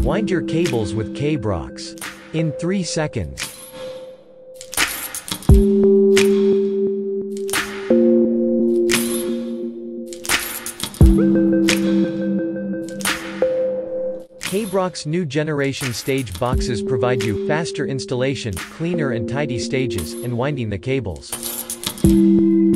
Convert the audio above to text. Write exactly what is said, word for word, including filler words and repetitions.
Wind your cables with cabroX. In three seconds. cabroX new generation stage boxes provide you faster installation, cleaner and tidy stages, and winding the cables.